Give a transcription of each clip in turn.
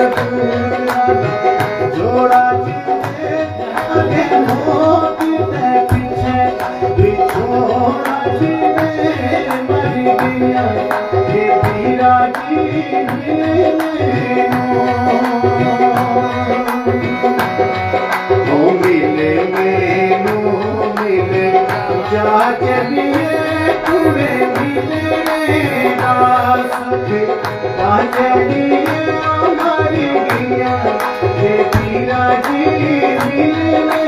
जोड़ा आगे मोती ते पीछे बिछोड़ा मर गया ये पीरा जी मिले मैनू मिले जा चलिए पूरे मिले चलिए हमारी गैया ये पीरा जी मिले।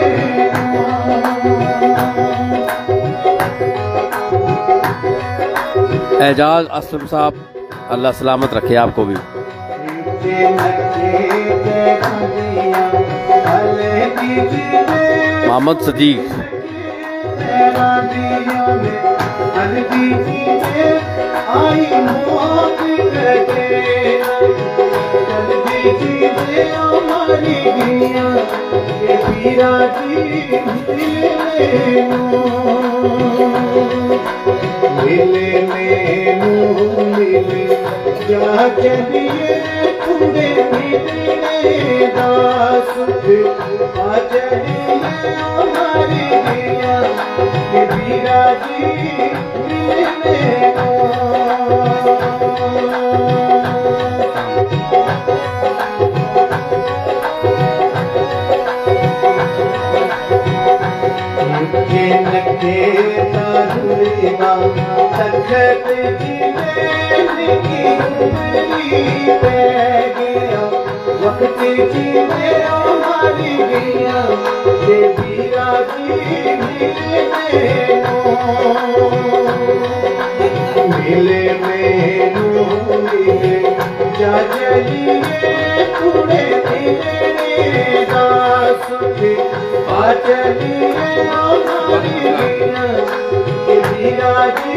एजाज असलम साहब, अल्लाह सलामत रखे आपको भी। मोहम्मद सदीक मिले मैनू मिले जा चलिए पूरे मिले दास आ चलिए हमारी गैया ये पीरा जी मिले नके तखत वक्त जीने हमारी गैया ये पीरा जी मिले मैनू मिले जा चलिए पूरे मिले दास आ चलिए हमारी गैया ये पीरा जी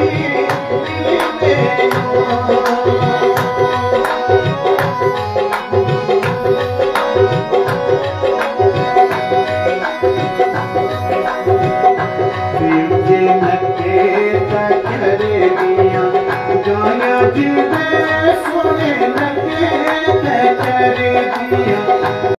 गाया दिल